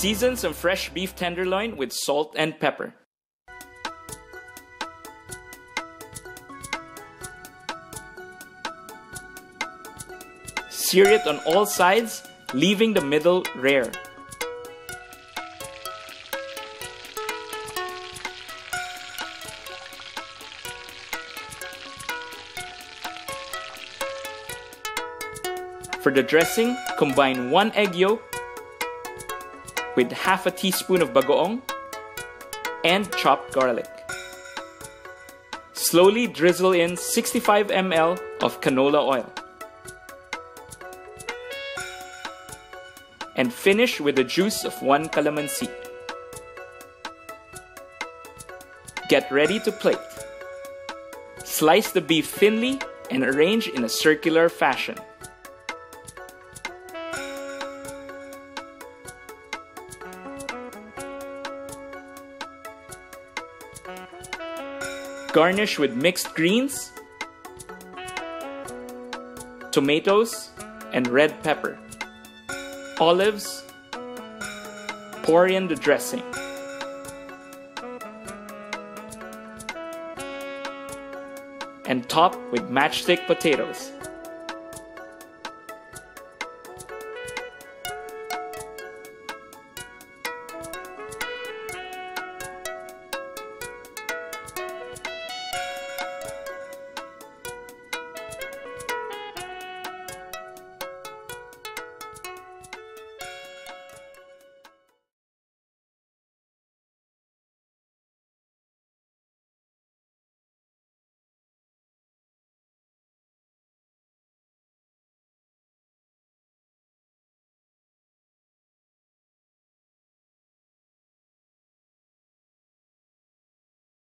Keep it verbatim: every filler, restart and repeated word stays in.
Season some fresh beef tenderloin with salt and pepper. Sear it on all sides, leaving the middle rare. For the dressing, combine one egg yolk with half a teaspoon of bagoong and chopped garlic. Slowly drizzle in sixty-five milliliters of canola oil. And finish with the juice of one calamansi. Get ready to plate. Slice the beef thinly and arrange in a circular fashion. Garnish with mixed greens, tomatoes, and red pepper. Olives. Pour in the dressing. And top with matchstick potatoes.